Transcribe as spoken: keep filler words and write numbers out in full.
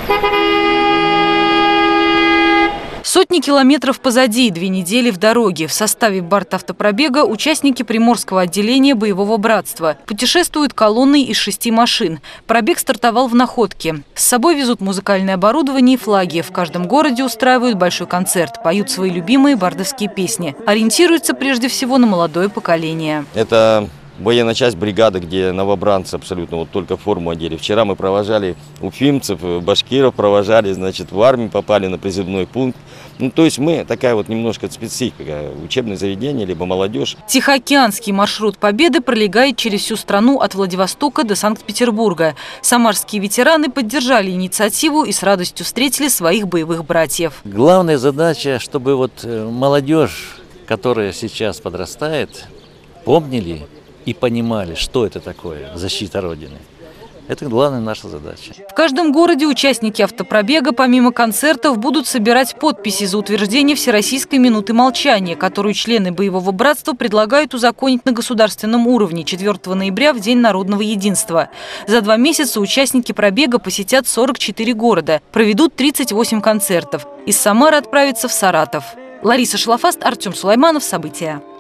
Сотни километров позади, две недели в дороге. В составе Бартавтопробега участники Приморского отделения боевого братства. Путешествуют колонной из шести машин. Пробег стартовал в Находке. С собой везут музыкальное оборудование и флаги. В каждом городе устраивают большой концерт. Поют свои любимые бардовские песни. Ориентируются прежде всего на молодое поколение. Это военная часть бригады, где новобранцы абсолютно вот только форму одели. Вчера мы провожали уфимцев, башкиров провожали, значит, в армию попали на призывной пункт. Ну, то есть мы такая вот немножко специфика, учебное заведение, либо молодежь. Тихоокеанский маршрут Победы пролегает через всю страну от Владивостока до Санкт-Петербурга. Самарские ветераны поддержали инициативу и с радостью встретили своих боевых братьев. Главная задача, чтобы вот молодежь, которая сейчас подрастает, помнили и понимали, что это такое защита Родины. Это главная наша задача. В каждом городе участники автопробега, помимо концертов, будут собирать подписи за утверждение Всероссийской минуты молчания, которую члены боевого братства предлагают узаконить на государственном уровне четвёртого ноября в День народного единства. За два месяца участники пробега посетят сорок четыре города, проведут тридцать восемь концертов. Из Самары отправятся в Саратов. Лариса Шлафаст, Артем Сулайманов. События.